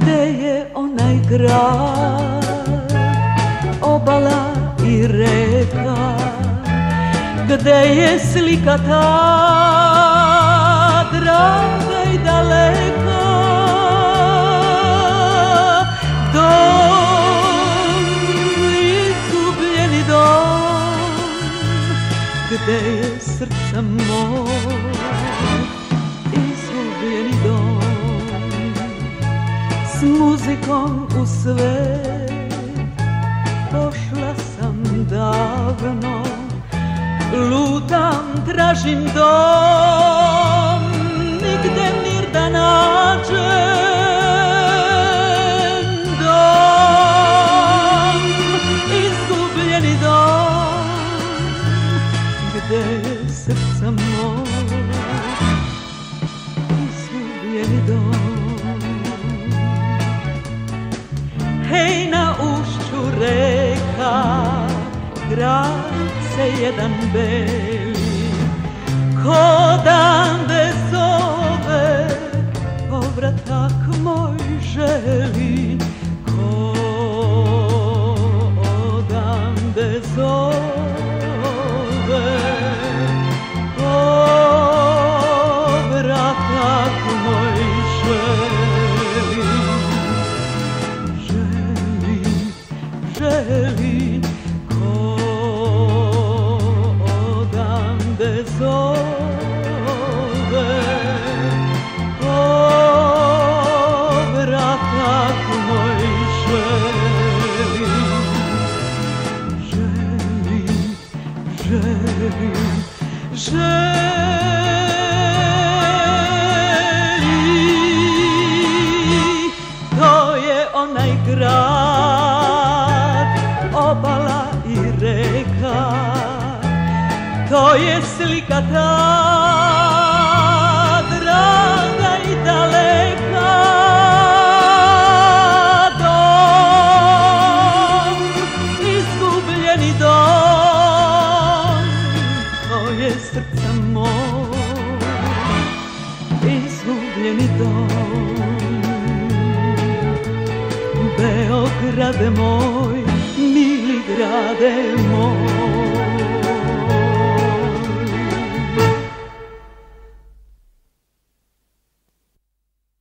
Gde je onaj grad, obala i reka, gde je slika ta draga i daleka? Dom, izgubljeni dom, gde je srca moj, izgubljeni dom. S muzikom u svet pošla sam davno, lutam, tražim dom, nigde mir da nađem. Dom, izgubljeni dom, gde je srca moj, izgubljeni dom. Hej, na ušću reka, grad se jedan beli, ko dan bez ove, povratak moj želi. Ko dan bez ove, povratak moj želi. Želi, ko dan bez ove, povratak moj želi. Želi, želi, želi. To je onaj grad, obala i reka, to je slika ta draga i daleka. Dom, izgubljeni dom, to je srca moj, izgubljeni dom. Beograde moj, mili grade moj,